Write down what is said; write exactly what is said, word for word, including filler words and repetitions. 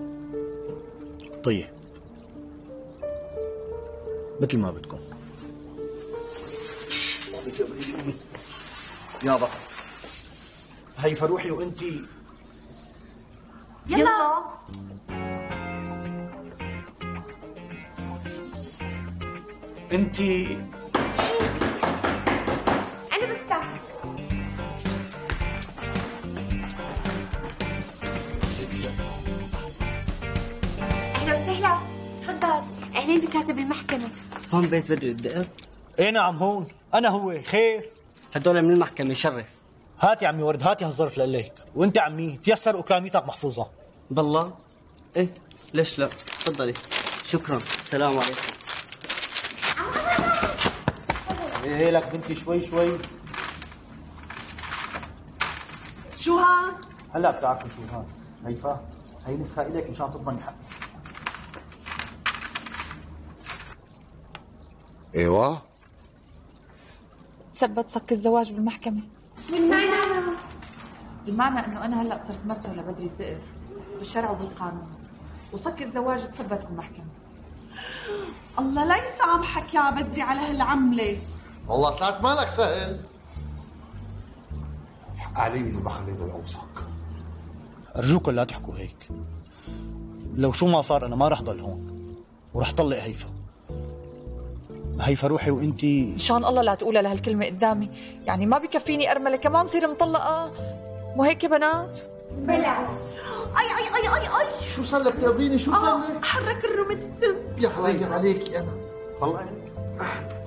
طيب مثل ما بدكم. يابا هي فروحي وانتي يلا. انتي انا بفتح. اهلا وسهلا، تفضل. اهلا بكاتب المحكمة. هون بيت بدر الدقر؟ ايه نعم هون، انا هو. خير؟ هدول من المحكمة. شرف. هاتي عمي ورد، هاتي هالظرف لإليك. وانت عمي تيسر وكراميتك محفوظة. بالله؟ ايه ليش لا؟ تفضلي. شكرا. السلام عليكم. ايه لك بنتي شوي شوي. شو هاد؟ هلا بتعرفوا شو هاد. هيفا هي نسخة إليك مشان تضمني حقي. ايوه تثبت صك الزواج بالمحكمة. بالمعنى بمعنى انه انا هلا صرت مرته لبدري الدقر بالشرع وبالقانون، وصك الزواج تثبت بالمحكمة. الله لا يسامحك يا بدري على هالعملة. والله طلعت مالك سهل. حق علي اللي ما خليته يوصك. أرجوكم لا تحكوا هيك. لو شو ما صار أنا ما رح ضل هون ورح طلق هيفا. هيفا روحي وانتي ان شاء الله لا تقولها لهالكلمة قدامي، يعني ما بكفيني أرملة كمان صير مطلقة. مو هيك يا بنات؟ بلا. اي اي اي اي اي شو صار لك يا بريني؟ شو صار لك؟ حرك الروماتيزم. يا حلاقي عليكي انا. طلقي.